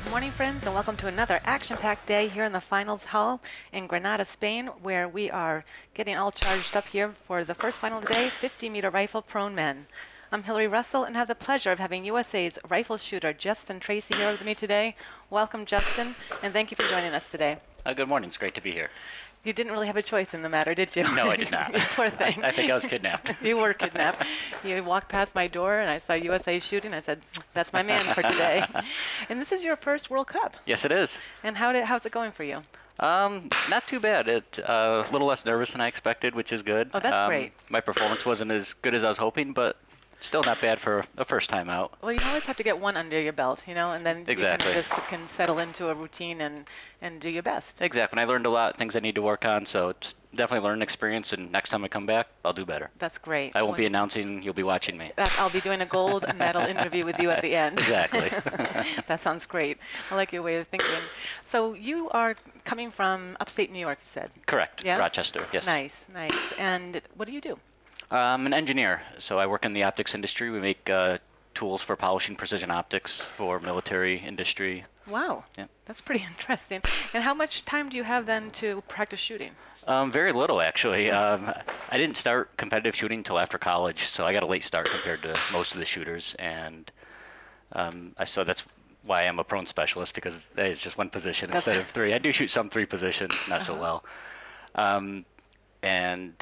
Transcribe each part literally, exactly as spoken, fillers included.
morning, friends, and welcome to another action-packed day here in the finals hall in Granada, Spain, where we are getting all charged up here for the first final of the day, fifty meter rifle prone men. I'm Hillary Russell and have the pleasure of having U S A's rifle shooter Justin Tracy here with me today. Welcome, Justin, and thank you for joining us today. Uh, good morning. It's great to be here. You didn't really have a choice in the matter, did you? No, I did not. Poor thing. I, I think I was kidnapped. You were kidnapped. You walked past my door and I saw U S A shooting. I said, that's my man for today. And this is your first World Cup. Yes, it is. And how did, how's it going for you? Um, not too bad. It uh, a little less nervous than I expected, which is good. Oh, that's um, great. My performance wasn't as good as I was hoping, but still not bad for a first time out. Well, you always have to get one under your belt, you know, and then Exactly. you can just can settle into a routine and, and do your best. Exactly. And I learned a lot, things I need to work on, so it's definitely learning experience, and next time I come back, I'll do better. That's great. I won't When, be announcing, you'll be watching me. that, I'll be doing a gold medal interview with you at the end. Exactly. That sounds great. I like your way of thinking. So you are coming from upstate New York, you said? Correct. Yeah? Rochester, yes. Nice, nice. And what do you do? I'm an engineer, so I work in the optics industry. We make uh, tools for polishing precision optics for military industry. Wow, Yeah. that's pretty interesting. And how much time do you have then to practice shooting? Um, very little, actually. Um, I didn't start competitive shooting until after college, so I got a late start compared to most of the shooters. And um, I so that's why I'm a prone specialist, because it's just one position That's instead of three. I do shoot some three position, not so Uh-huh. well. Um, and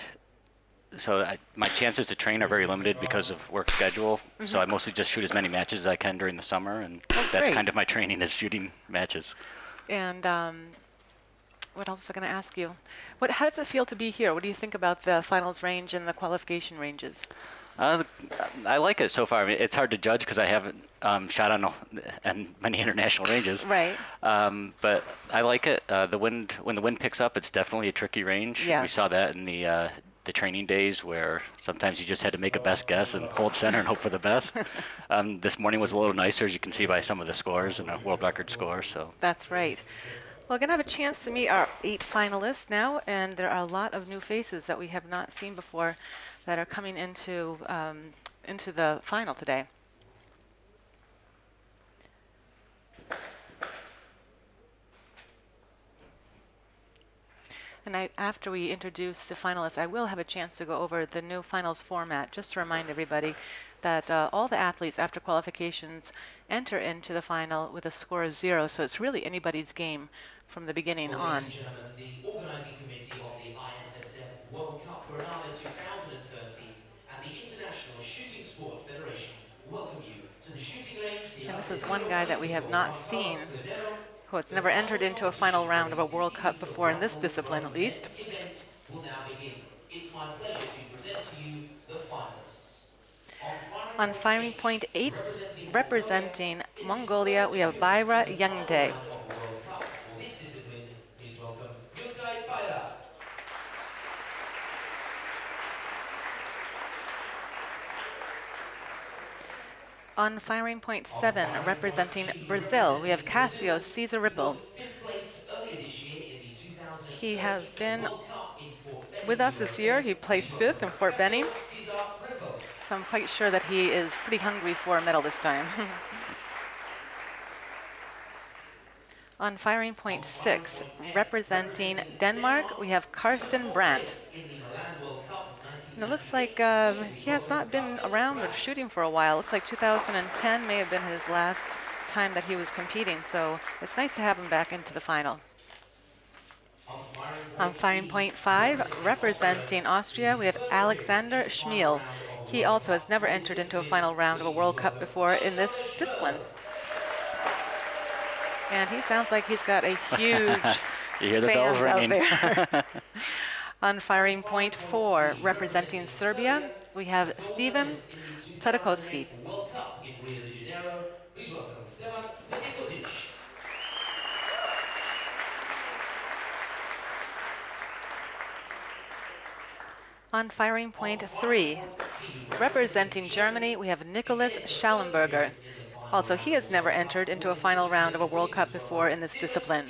so I, my chances to train are very limited because of work schedule. Mm-hmm. So I mostly just shoot as many matches as I can during the summer, and Oh, that's great. kind of my training, is shooting matches. And um, what else was I going to ask you? What, how does it feel to be here? What do you think about the finals range and the qualification ranges? Uh, I like it so far. I mean, it's hard to judge because I haven't um, shot on, on many international ranges. Right. Um, but I like it. Uh, the wind, when the wind picks up, it's definitely a tricky range. Yeah. We saw that in the uh, the training days, where sometimes you just had to make a best guess and hold center and hope for the best. um, this morning was a little nicer, as you can see by some of the scores and a world record score. So That's right. Well, we're going to have a chance to meet our eight finalists now, and there are a lot of new faces that we have not seen before that are coming into um, into the final today. And I, after we introduce the finalists, I will have a chance to go over the new finals format, just to remind everybody that uh, all the athletes after qualifications enter into the final with a score of zero, so it's really anybody's game from the beginning Well, on. ladies and gentlemen, the organising committee of the I S S F World Cup Granada two thousand thirteen and the International Shooting Sport Federation welcome you to the shooting range. The And this is one guy that we have not seen, who has never entered into a final round of a World Cup before, in this discipline at least. This event will now begin. It's my pleasure to present to you the finalists. On firing point eight, representing Mongolia, we have Bayra Yangde. For this discipline, please welcome Yungday Bayra. On firing point seven, representing Brazil, we have Cassio Cesar Ripple. Fifth place earlier this year in the two thousand He has been World Cup in Fort Benning. with us this year. He placed fifth in Fort Benning, Cesar Ripple. so I'm quite sure that he is pretty hungry for a medal this time. On firing point six, representing Denmark, we have Karsten Brandt. In the Milan World Cup And it looks like uh, he has not been around or shooting for a while. Looks like two thousand ten may have been his last time that he was competing, so it's nice to have him back into the final. On firing point five, representing Austria, we have Alexander Schmiel. He also has never entered into a final round of a World Cup before in this discipline. And he sounds like he's got a huge you hear the fans bells out ringing. there. On firing point four, representing Serbia, we have Steven Pledakovsky. World Cup in Rio de Janeiro, please welcome Stevan Pledakovsky. On firing point three, representing Germany, we have Nicholas Schallenberger. Also, he has never entered into a final round of a World Cup before in this discipline.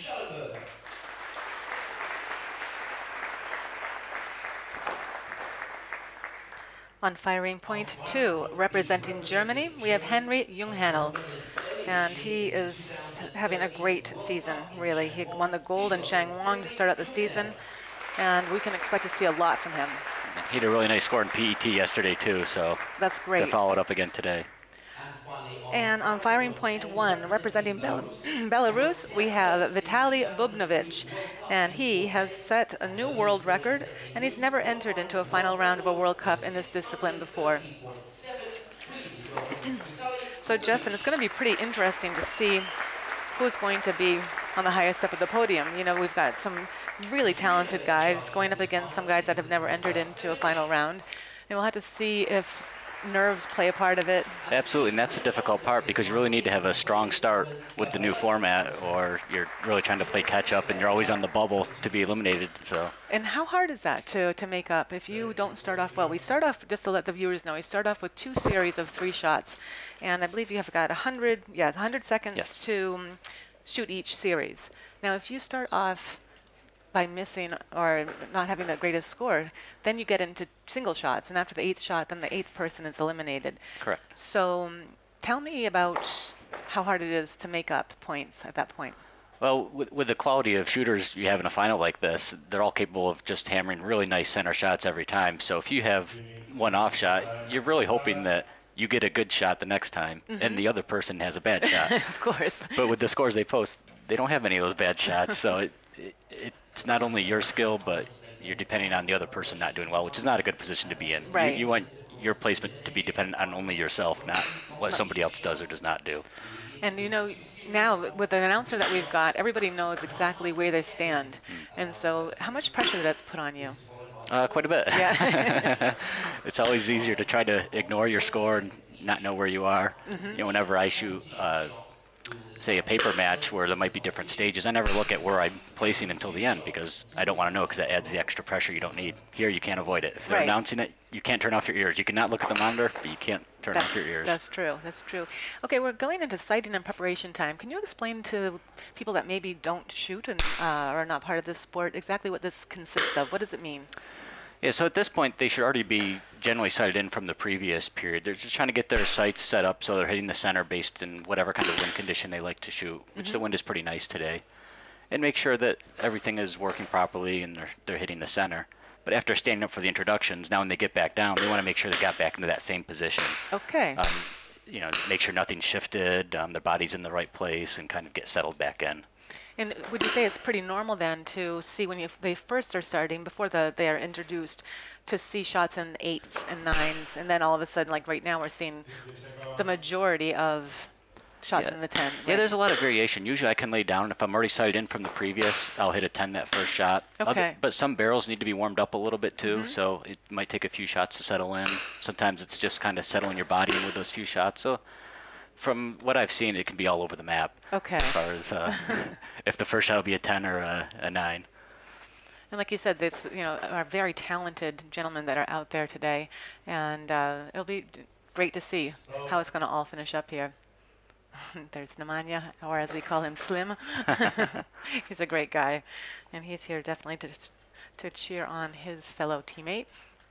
On firing point two, representing Germany, we have Henry Junghanel. and he is having a great season, really. He won the gold in Changwon to start out the season, and we can expect to see a lot from him. He had a really nice score in P E T yesterday, too, so that's great. To follow it up again today. And on firing point one, representing Bel Belarus, we have Vitaly Bubnovich, and he has set a new world record, and he's never entered into a final round of a World Cup in this discipline before. So, Justin, it's going to be pretty interesting to see who's going to be on the highest step of the podium. You know, we've got some really talented guys going up against some guys that have never entered into a final round, and we'll have to see if nerves play a part of it. Absolutely, and that's the difficult part because you really need to have a strong start with the new format, or you're really trying to play catch up and you're always on the bubble to be eliminated. So. And how hard is that to, to make up if you don't start off well? We start off, just to let the viewers know, we start off with two series of three shots, and I believe you have got one hundred, yeah, one hundred seconds yes. to um, shoot each series. Now, if you start off by missing or not having the greatest score, then you get into single shots, and after the eighth shot, then the eighth person is eliminated. Correct. So um, tell me about how hard it is to make up points at that point. Well, with, with the quality of shooters you have in a final like this, they're all capable of just hammering really nice center shots every time. So if you have one off shot, you're really hoping that you get a good shot the next time, mm-hmm. and the other person has a bad shot. Of course. But with the scores they post, they don't have any of those bad shots, so it, it, it's not only your skill, but you're depending on the other person not doing well, which is not a good position to be in. Right. You, you want your placement to be dependent on only yourself, not what somebody else does or does not do. And you know, now with the announcer that we've got, everybody knows exactly where they stand. Mm. And so how much pressure does it put on you? Uh, quite a bit. Yeah. It's always easier to try to ignore your score and not know where you are. Mm-hmm. You know, whenever I shoot, uh, say, a paper match where there might be different stages, I never look at where I'm placing until the end because I don't want to know, because that adds the extra pressure you don't need. Here, you can't avoid it. If they're right. announcing it, you can't turn off your ears. You cannot look at the monitor, but you can't turn that's, off your ears. That's true. That's true. Okay, we're going into sighting and preparation time. Can you explain to people that maybe don't shoot and uh, are not part of this sport exactly what this consists of? What does it mean? Yeah, so at this point, they should already be generally sighted in from the previous period. They're just trying to get their sights set up so they're hitting the center based in whatever kind of wind condition they like to shoot, which mm-hmm. the wind is pretty nice today. And make sure that everything is working properly and they're, they're hitting the center. But after standing up for the introductions, now when they get back down, they want to make sure they got back into that same position. Okay. Um, you know, make sure nothing's shifted, um, their body's in the right place, and kind of get settled back in. And would you say it's pretty normal then to see when you, they first are starting, before the, they are introduced, to see shots in eights and nines, and then all of a sudden, like right now, we're seeing the majority of shots yeah. in the ten? Yeah, right? There's a lot of variation. Usually I can lay down. If I'm already sighted in from the previous, I'll hit a ten that first shot. Okay. Other, but some barrels need to be warmed up a little bit too, mm-hmm. so it might take a few shots to settle in. Sometimes it's just kind of settling your body in with those few shots. So from what I've seen, it can be all over the map. Okay. As far as uh, if the first shot will be a ten or a, a nine. And like you said, this you know are very talented gentlemen that are out there today, and uh, it'll be d great to see how it's going to all finish up here. There's Nemanja, or as we call him, Slim. He's a great guy, and he's here definitely to to cheer on his fellow teammate.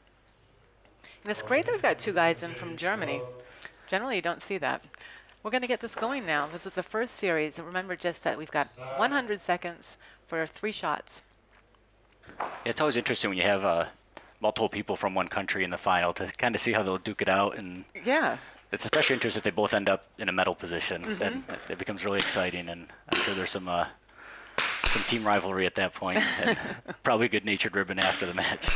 And it's great that we've got two guys in from Germany. Generally, you don't see that. We're going to get this going now. This is the first series. And remember just that we've got one hundred seconds for three shots. Yeah, it's always interesting when you have uh, multiple people from one country in the final to kind of see how they'll duke it out. And yeah. It's especially interesting if they both end up in a medal position. Mm-hmm. Then it becomes really exciting, and I'm sure there's some uh, some team rivalry at that point, and probably a good-natured ribbon after the match.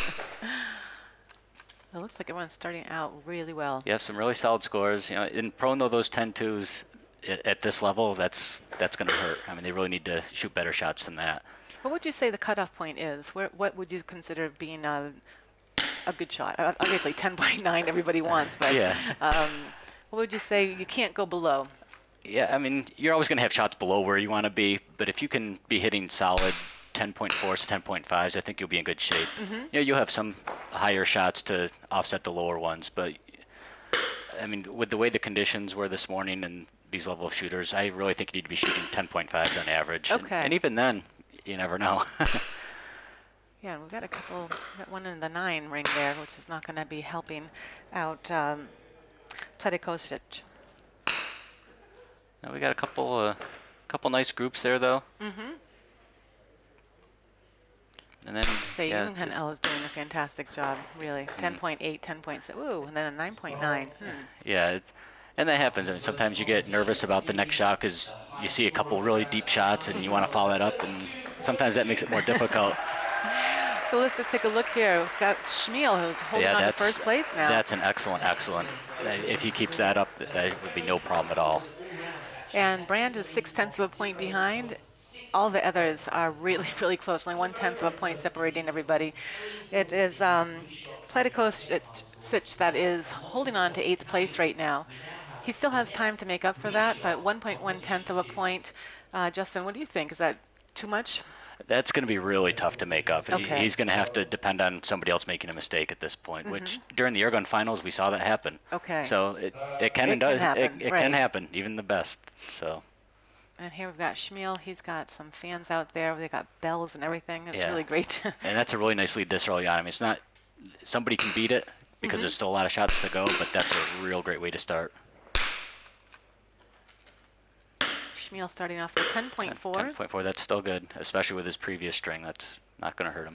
It looks like everyone's starting out really well. You have some really solid scores. You know, in prone though, those ten twos at, at this level, that's that's going to hurt. I mean, they really need to shoot better shots than that. What would you say the cutoff point is? Where, what would you consider being a, a good shot? Uh, obviously, ten point nine everybody wants, but yeah. um, what would you say you can't go below? Yeah, I mean, you're always going to have shots below where you want to be, but if you can be hitting solid ten point fours to ten point fives, I think you'll be in good shape. Mm-hmm. You know, you'll have some higher shots to offset the lower ones, but I mean, with the way the conditions were this morning and these level of shooters, I really think you need to be shooting ten point fives on average. Okay. And, and even then, you never know. Yeah, we've got a couple, we've got one in the nine ring there, which is not going to be helping out um, Pledikosic. Now we got a couple, uh, couple nice groups there though. Mm-hmm. And then Say yeah, Young Han just- El is doing a fantastic job, really. ten point eight, ten point six, ooh, and then a nine point nine. Hmm. yeah, it's, and that happens. I mean, sometimes you get nervous about the next shot because you see a couple really deep shots and you want to follow that up, and sometimes that makes it more difficult. So let's just take a look here. We've got Schmiel, who's holding yeah, on to that's first place now. That's an excellent, excellent. Uh, If he keeps that up, that would be no problem at all. And Brand is six tenths of a point behind. All the others are really, really close. Only one tenth of a point separating everybody. It is um, Pledikosic that is holding on to eighth place right now. He still has time to make up for that, but one point one tenth of a point. Uh, Justin, what do you think? Is that too much? That's going to be really tough to make up. He- Okay. He's going to have to depend on somebody else making a mistake at this point, which during the Airgun finals we saw that happen. Okay. So it, it can It and can does happen, it, it right. can happen, even the best. So And here we've got Schmiel. He's got some fans out there. They got bells and everything. It's Yeah. really great. and that's a really nice lead this early on. I mean, it's not somebody can beat it because Mm-hmm. there's still a lot of shots to go, but that's a real great way to start. Schmiel starting off with ten point four. ten point four, that's still good, especially with his previous string. That's not going to hurt him.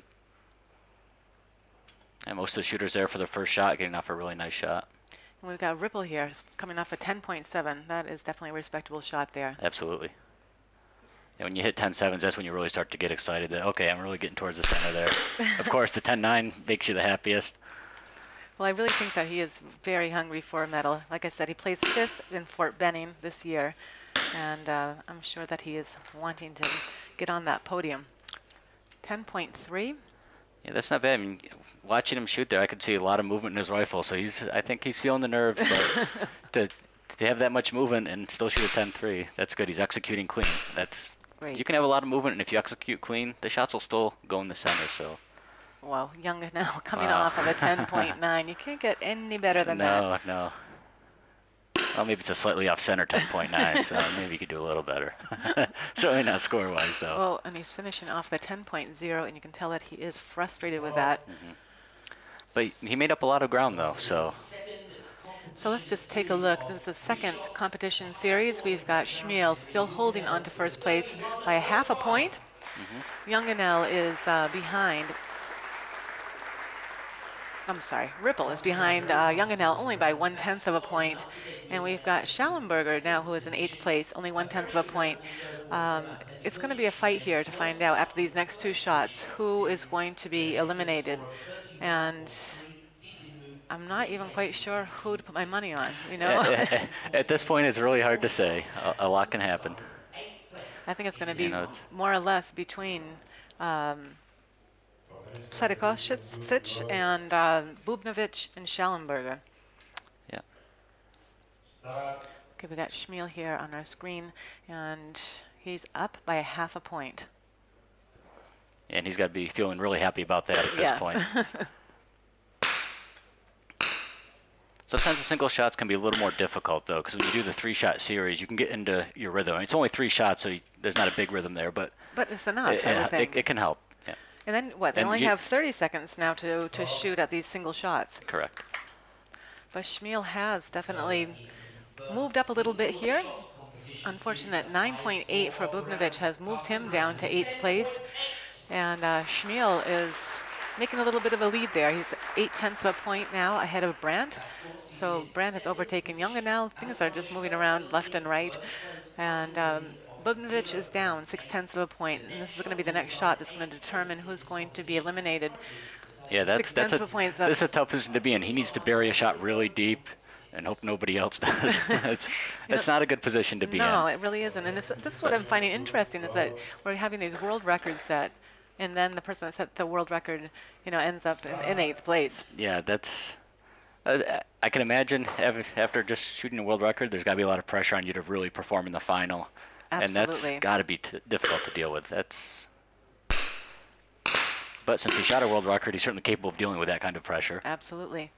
And most of the shooters there for their first shot, getting off a really nice shot. And we've got Ripple here s- coming off a ten point seven. That is definitely a respectable shot there. Absolutely. And when you hit ten sevens, that's when you really start to get excited that, okay, I'm really getting towards the center there. Of course, the ten nine makes you the happiest. Well, I really think that he is very hungry for a medal. Like I said, he plays fifth in Fort Benning this year, and uh, I'm sure that he is wanting to get on that podium. ten point three. Yeah, that's not bad. I mean, watching him shoot there, I could see a lot of movement in his rifle. So he's, I think he's feeling the nerves, but to to have that much movement and still shoot a ten three, that's good. He's executing clean. That's Great. You can have a lot of movement, and if you execute clean, the shots will still go in the center. So Wow, Young now coming Wow. off of a ten point nine. You can't get any better than that. no, no. Well, maybe it's a slightly off center ten point nine, so maybe you could do a little better. Certainly not score wise though. Oh, and he's finishing off the ten point zero, and you can tell that he is frustrated with that. But he- he made up a lot of ground though. So So let's just take a look. This is the second competition series. We've got Schmiel still holding on to first place by a half a point. Younganel is uh, behind. I'm sorry, Ripple is behind uh, Younganel only by one tenth of a point. And we've got Schallenberger now, who is in eighth place, only one tenth of a point. Um, it's going to be a fight here to find out after these next two shots who is going to be eliminated. And I'm not even quite sure who to put my money on, you know? at, at this point, it's really hard to say. A, a lot can happen. I think it's going to be You know, it's- more or less between um, Pledikosic and uh, Bubnovic and Schallenberger. Yeah. Okay, we got Schmiel here on our screen, and he's up by a half a point. And he's got to be feeling really happy about that at this Yeah. point. Sometimes the single shots can be a little more difficult, though, because when you do the three-shot series, you can get into your rhythm. I mean, it's only three shots, so you, there's not a big rhythm there, but But it's enough, it, I would it, think. it, it can help. Yeah, And then what? They and only you- have thirty seconds now to, to shoot at these single shots. correct. But Schmiel has definitely moved up a little bit here. Unfortunate nine point eight for Bubnovic has moved him down to eighth place. And uh, Schmiel is making a little bit of a lead there. He's eight tenths of a point now ahead of Brandt. So Brandt has overtaken Younger now. Things are just moving around left and right. And um, Bubnovic is down six tenths of a point. And this is going to be the next shot that's going to determine who's going to be eliminated. Yeah, that's Six that's tenths a, of a point is up. this is a tough position to be in. He needs to bury a shot really deep and hope nobody else does. it's it's not a good position to be No, in. it really isn't. And this, this is what I'm finding interesting is that we're having these world records set, and then the person that set the world record, you know, ends up in, in eighth place. Yeah, that's. Uh, I can imagine av- after just shooting a world record, there's got to be a lot of pressure on you to really perform in the final, and that's Absolutely. got to be t- difficult to deal with. That's. But since he shot a world record, he's certainly capable of dealing with that kind of pressure. Absolutely.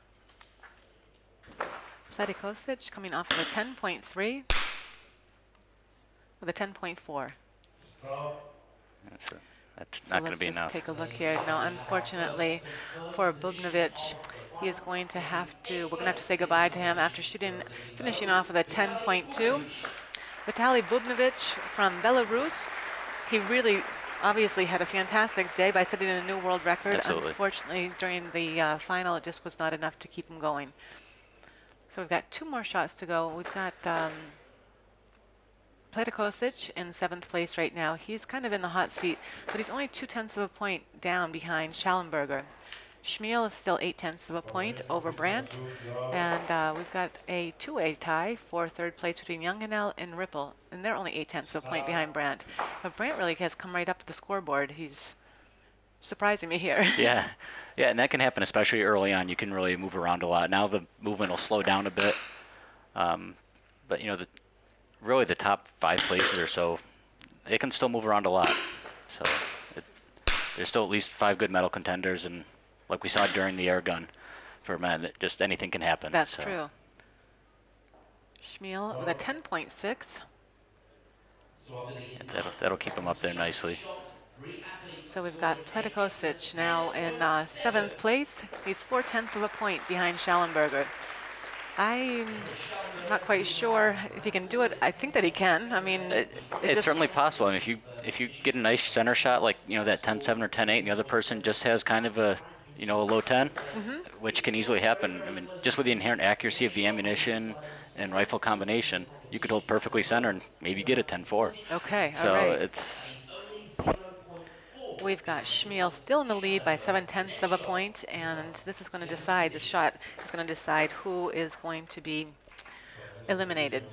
Pledikosic coming off of a ten point three with a ten point four. That's, uh, that's So not going let's to be just enough. take a look here. Now, unfortunately for Bubnovic, he is going to have to, we're going to have to say goodbye to him after shooting, finishing off with a ten point two. Vitaly Bubnovich from Belarus. He really obviously had a fantastic day by setting a new world record. Absolutely. Unfortunately, during the uh, final, it just was not enough to keep him going. So we've got two more shots to go. We've got um, Pletikosic in seventh place right now. He's kind of in the hot seat, but he's only two tenths of a point down behind Schallenberger. Schmiel is still eight tenths of a point over Brandt. And uh, we've got a two-way tie for third place between Youngenel and Ripple. And they're only eight tenths of a point behind Brandt. But Brandt really has come right up to the scoreboard. He's surprising me here. Yeah. Yeah, and that can happen especially early on. You can really move around a lot. Now the movement will slow down a bit. Um, but, you know, the, really the top five places or so, they can still move around a lot. So it, there's still at least five good medal contenders. And like we saw during the air gun for men, that just anything can happen. That's so. true. Schmiel with a ten point six. Yeah, that'll, that'll keep him up there nicely. So we've got Pletikosic now in uh, seventh place. He's four tenths of a point behind Schallenberger. I'm not quite sure if he can do it. I think that he can. I mean, It, it it's just- certainly possible. I mean, if you if you get a nice center shot, like you know that ten seven or ten eight, and the other person just has kind of a you know a low ten, Mm-hmm. which can easily happen. I mean, just with the inherent accuracy of the ammunition and rifle combination, you could hold perfectly center and maybe get a ten four. Okay, So all right. it's We've got Schmiel still in the lead by seven tenths of a point, and this is going to decide, the shot is going to decide who is going to be eliminated.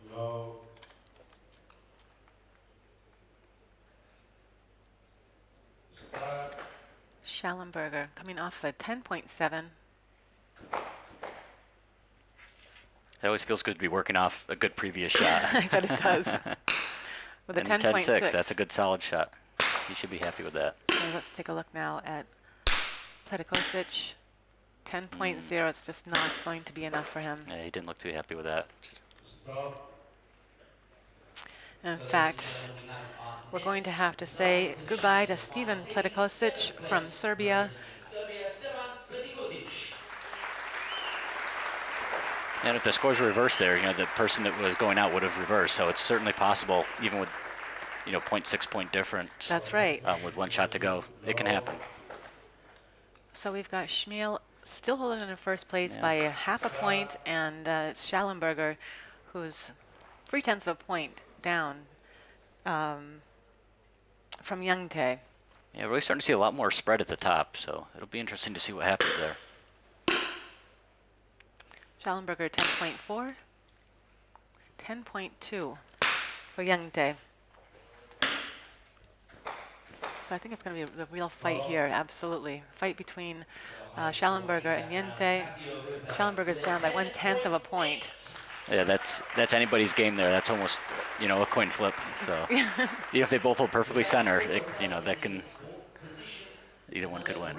Schallenberger coming off a ten point seven. it always feels good to be working off a good previous shot. I bet it does. With a And ten point six. that's a good solid shot. You should be happy with that. Okay, let's take a look now at Pletikosic. ten point oh, it's just not going to be enough for him. Yeah, he didn't look too happy with that. In fact, we're going to have to say goodbye to Stevan Pletikosic from Serbia. And if the scores were reversed there, you know, the person that was going out would have reversed. So it's certainly possible, even with, you know, zero point six point difference. That's right. Um, with one shot to go, it can happen. So we've got Schmiel still holding in first place Yeah. by a half a point, and uh, it's Schallenberger, who's three tenths of a point down um, from Youngtae. Yeah, we're really starting to see a lot more spread at the top, so it'll be interesting to see what happens there. Schallenberger ten point four, ten point two for Youngtae. So I think it's going to be a, a real fight here, absolutely. Fight between uh, Schallenberger and Youngtae. Schallenberger's down by one tenth of a point. Yeah, that's that's anybody's game there. That's almost, you know, a coin flip. So even if they both hold perfectly center, it, you know, that can, either one could win.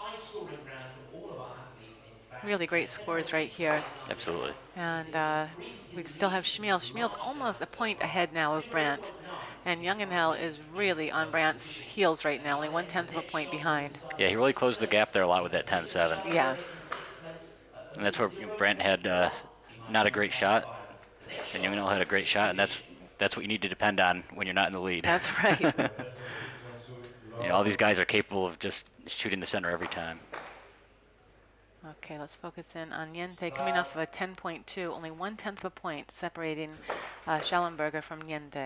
Really great scores right here. Absolutely. And uh, we still have Schmiel. Schmiel's almost a point ahead now of Brandt. And Youngenel is really on Brandt's heels right now, only one tenth of a point behind. Yeah, he really closed the gap there a lot with that ten seven. Yeah. And that's where Brandt had uh, not a great shot, and Youngenel had a great shot, and that's that's what you need to depend on when you're not in the lead. That's right. You know, all these guys are capable of just shooting the center every time. Okay, let's focus in on Niente coming off of a ten point two, only one tenth of a point separating uh, Schallenberger from Niente.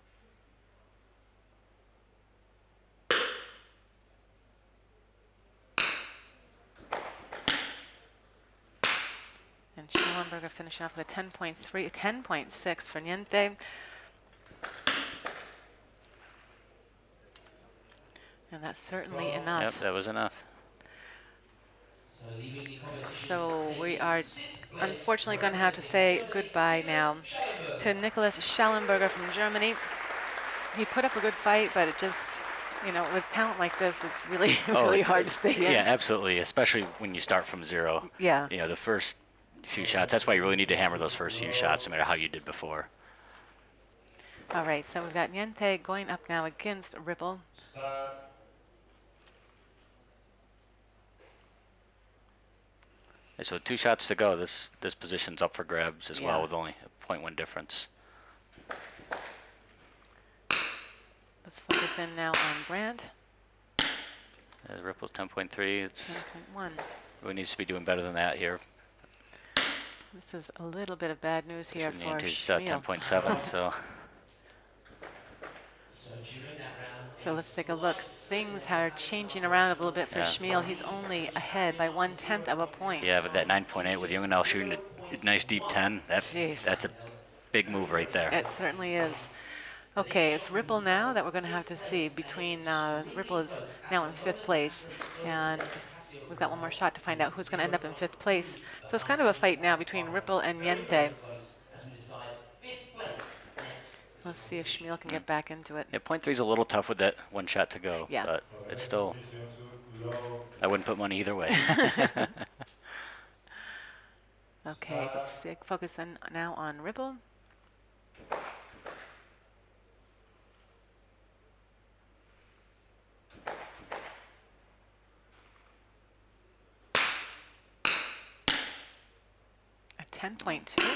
And Schallenberger finishing off with a ten point three, ten point six for Niente. And that's certainly enough. Yep, that was enough. So we are unfortunately going to have to say goodbye now to Nicholas Schallenberger from Germany. He put up a good fight, but it just, you know, with talent like this, it's really, Oh, really hard to stay in. Yeah, absolutely, especially when you start from zero. Yeah. You know, the first few shots, that's why you really need to hammer those first few shots, no matter how you did before. All right, so we've got Niente going up now against Ripple. And so two shots to go. This this position's up for grabs as Yeah. well, with only a point one difference. in now on Brandt. Uh, Ripple's ten point three. It's ten point one. really needs to be doing better than that here. This is a little bit of bad news here for Niante's uh, ten Schmiel. point seven, so. So during that round, So let's take a look. Things are changing around a little bit for Yeah. Schmiel. He's only ahead by one tenth of a point. Yeah, but that nine point eight with Jungenau shooting a nice deep ten, that, Jeez. that's a big move right there. It certainly is. Okay, it's Ripple now that we're going to have to see between, uh, Ripple is now in fifth place, and we've got one more shot to find out who's going to end up in fifth place. So it's kind of a fight now between Ripple and Niente. as we decide fifth place next. Let's see if Schmiel can get back into it. Yeah, point three is a little tough with that one shot to go, Yeah. but it's still, I wouldn't put money either way. Okay, let's f focus in now on Ripple. A ten point two.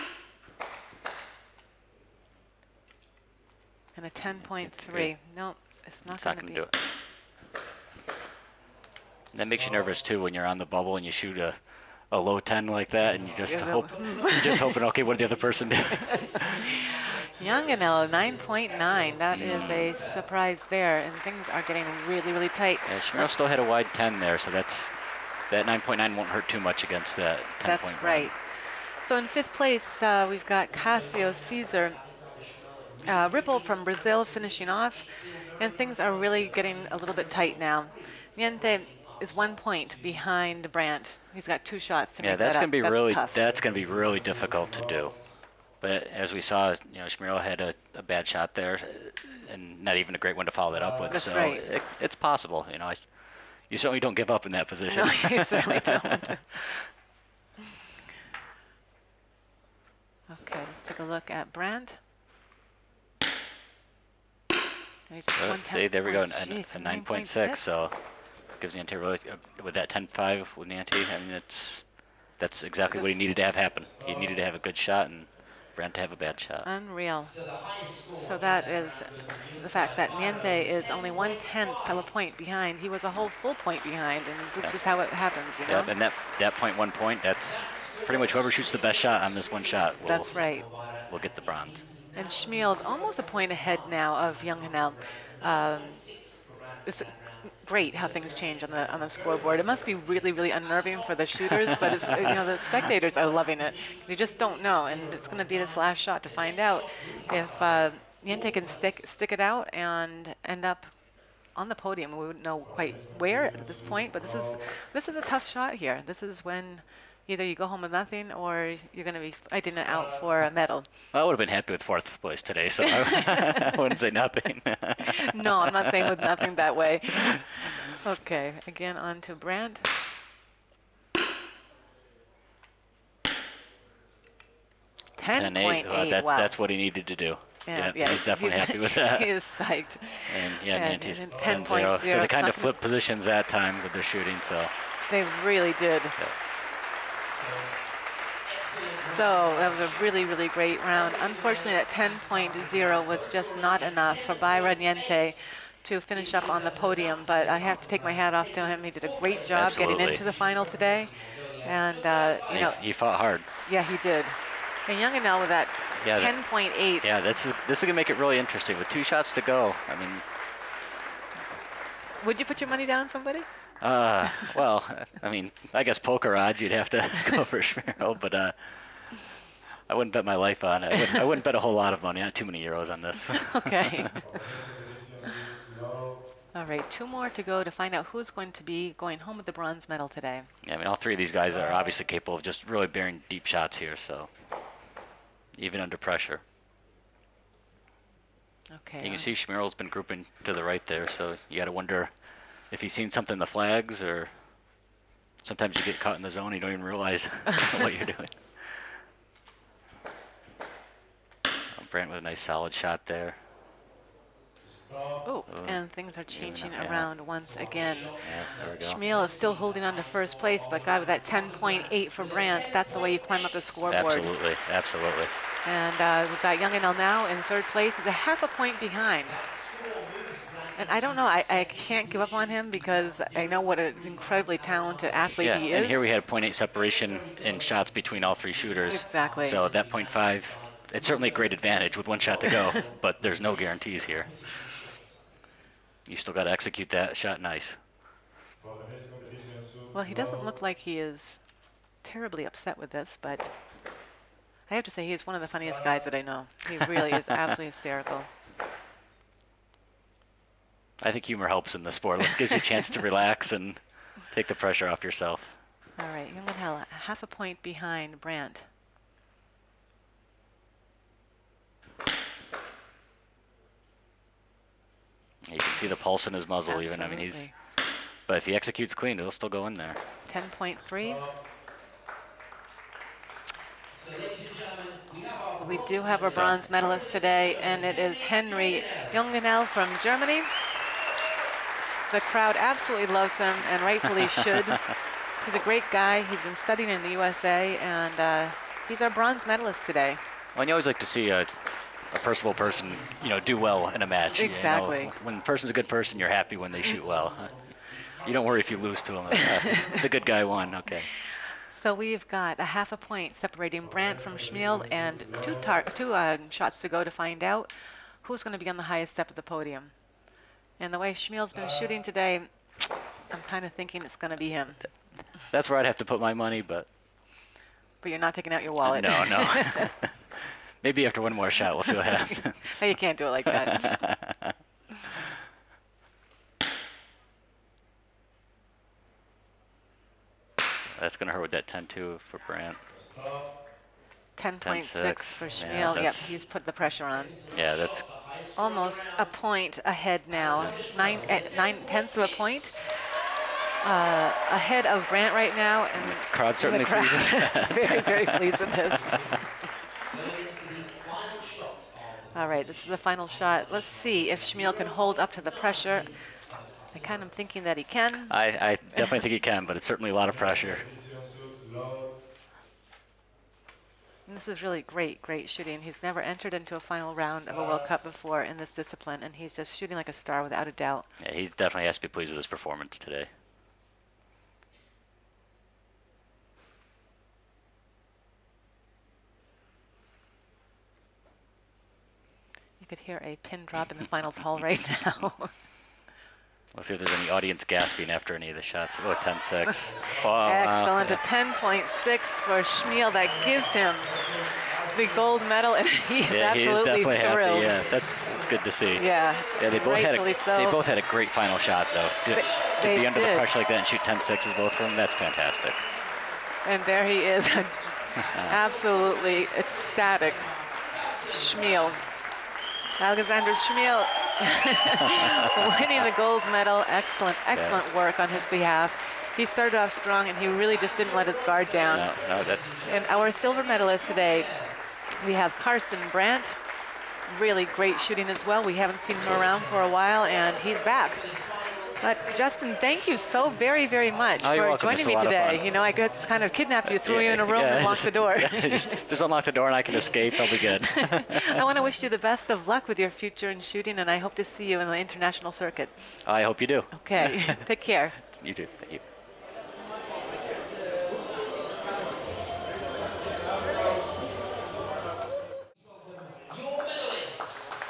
And a ten point three. No, it's not It's not going going to to be. do it. That makes you nervous too when you're on the bubble and you shoot a, a low ten like that, and you just Yeah, that- hope you're just hoping, okay, what did the other person do? Younganel, nine point nine. That is a surprise there, and things are getting really, really tight. Yeah, Schmerl still had a wide ten there, so that's that nine point nine won't hurt too much against that ten point one. That's right. So in fifth place, uh, we've got Cassio Caesar. Uh, Ripple from Brazil finishing off, and things are really getting a little bit tight now. Niente is one point behind Brandt. He's got two shots to Yeah, make that's that gonna up. be That's really tough. that's gonna be really difficult to do. But as we saw, you know, Schmerl had a, a bad shot there, and not even a great one to follow that up with. That's so right. it, it's possible, you know. I, you certainly don't give up in that position. No, you certainly don't. Okay, let's take a look at Brandt. He's just Uh, one see, there we go, point. a, Jeez, a nine point six. So gives Niantic really uh, with that ten five with Niantic. I mean, it's that's exactly what he This- needed to have happen. He needed to have a good shot, and Brandt to have a bad shot. Unreal. So that is the fact that Niente is only one tenth of a point behind. He was a whole full point behind, and this is Yeah. just how it happens, you know? Yep, and that that point one point, that's pretty much whoever shoots the best shot on this one shot will That's right. will get the bronze. And Schmiel's almost a point ahead now of Younghanel. Um, it's great how things change on the on the scoreboard. It must be really, really unnerving for the shooters, but it's, you know, the spectators are loving it because you just don't know, and it's going to be this last shot to find out if uh, Niente can stick stick it out and end up on the podium. We wouldn't know quite where at this point, but this is this is a tough shot here. This is when either you go home with nothing or you're going to be fighting it out for a medal. I would have been happy with fourth place today, so I, I wouldn't say nothing. No, I'm not saying with nothing that way. Okay, again on to Brandt. ten point Well, eight, that, wow. that's what he needed to do. Yeah, yeah, he's definitely he's- happy with that. He is psyched. And yeah, And- Niantic's and ten zero. So ten point zero, they it's kind not of flipped positions that time with their shooting. So They really did. yeah. So that was a really, really great round. Unfortunately, that ten point zero was just not enough for Byron Niente to finish up on the podium, but I have to take my hat off to him. He did a great job getting Absolutely. into the final today. And, uh, you he, know, he fought hard. yeah, he did. And Younghanel with that Yeah, that- ten point eight. Yeah, this is this is gonna make it really interesting with two shots to go. I mean, Would you put your money down on somebody? uh, well, I mean, I guess poker odds you'd have to go for Schmerl, but uh, I wouldn't bet my life on it. I wouldn't, I wouldn't bet a whole lot of money, not too many euros on this. Okay. All right, two more to go to find out who's going to be going home with the bronze medal today. Yeah, I mean, all three of these guys are obviously capable of just really bearing deep shots here, so even under pressure. Okay. You uh, can see Schmerl's been grouping to the right there, so you got to wonder if he's seen something in the flags, or sometimes you get caught in the zone and you don't even realize what you're doing. Oh, Brandt with a nice solid shot there. Oh, Uh, and things are changing yeah. around once again. Yeah, there we go. Schmiel is still holding on to first place, but God, with that ten point eight for Brandt, that's the way you climb up the scoreboard. Absolutely, absolutely. And uh, we've got Younghanel now in third place. He's a half a point behind. And I don't know, I, I can't give up on him because I know what an incredibly talented athlete Yeah, he is. and here we had a point eight separation in shots between all three shooters. Exactly. So at that point five, it's certainly a great advantage with one shot to go, but there's no guarantees here. You still got to execute that shot nice. Well, he doesn't look like he is terribly upset with this, but I have to say he's one of the funniest guys that I know. He really is absolutely hysterical. I think humor helps in the sport. It gives you a chance to relax and take the pressure off yourself. All right, Jungenhell, half a point behind Brandt. You can see the pulse in his muzzle. Absolutely. Even. I mean, he's. But if he executes clean, it'll still go in there. ten point three. So, ladies and gentlemen, we have our We do have a bronze medalist today, and it is Henry Jungenhell from Germany. The crowd absolutely loves him, and rightfully should. He's a great guy. He's been studying in the U S A, and uh, he's our bronze medalist today. Well, and you always like to see a, a personable person, you know, do well in a match. Exactly. You know, when a person's a good person, you're happy when they shoot well. You don't worry if you lose to them. Uh, the good guy won. Okay. So we've got a half a point separating Brandt from Schmiel, and two, tar two uh, shots to go to find out who's going to be on the highest step of the podium. And the way Schmiel's been shooting today, I'm kind of thinking it's going to be him. That's where I'd have to put my money, but. But you're not taking out your wallet. No, no. Maybe after one more shot, we'll see what happens. No, you can't do it like that. That's going to hurt with that ten two for Brandt. ten point six for Schmiel. Yeah, yep, that's- he's put the pressure on. Yeah, that's. Almost a point ahead now. Nine, eh, nine tenths of a point uh, ahead of Brandt right now. And Crowd certainly the crowd pleased. is very, very pleased with this. going into the final shot of All right, this is the final shot. Let's see if Schmiel can hold up to the pressure. I kind of thinking that he can. I, I definitely think he can, but it's certainly a lot of pressure. And this is really great, great shooting. He's never entered into a final round of a World Cup before in this discipline, and he's just shooting like a star without a doubt. Yeah, he definitely has to be pleased with his performance today. You could hear a pin drop in the finals hall right now. We'll see if there's any audience gasping after any of the shots. Oh, ten six. Oh, wow. Excellent. A ten point six for Schmiel. That gives him the gold medal, and he's Yeah, he is absolutely definitely thrilled. happy. Yeah, that's, that's good to see. Yeah, Yeah, they both had a rightfully so. they both had a great final shot though. To, They- to they be under did. the pressure like that and shoot ten sixes both of them, that's fantastic. And there he is, absolutely ecstatic. Schmiel. Alexander Schmiel winning the gold medal. Excellent, excellent work on his behalf. He started off strong, and he really just didn't let his guard down. No, no, that's And our silver medalist today, we have Carsten Brandt. Really great shooting as well. We haven't seen him around for a while, and he's back. But Justin, thank you so very, very much Oh, you're for welcome. joining It's a me lot of today. fun. You know, I guess kind of kidnapped you, threw you in a room, Yeah, and locked the door. yeah, just, just unlock the door and I can escape. I'll be good. I want to wish you the best of luck with your future in shooting, and I hope to see you in the international circuit. I hope you do. Okay, take care. You do. Thank you. your medalists.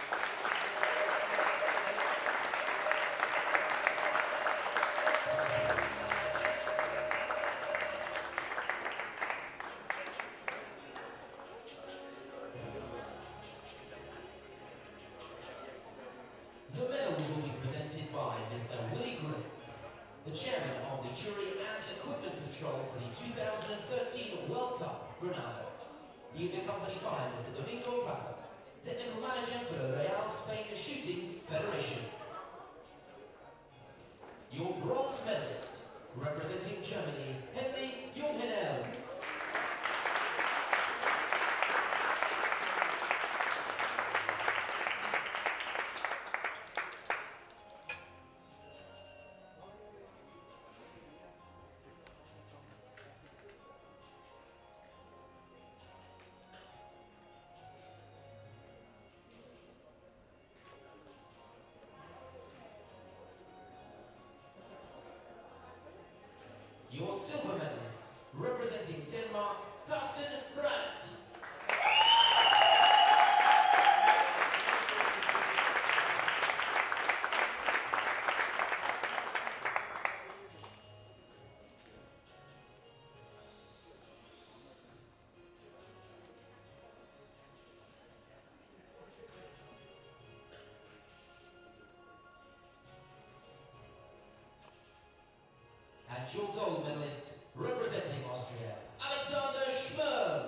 The medals will be presented by Mister Willie Gray, the chairman of the Jury and Equipment Control for the two thousand thirteen World Cup Granada. He is accompanied by Mister Domingo Plaza, technical manager for the Real Spain Shooting Federation. Your bronze medalist, representing Germany, Henry Jungenhell. And your gold medalist, representing Austria, Alexander Schmerl.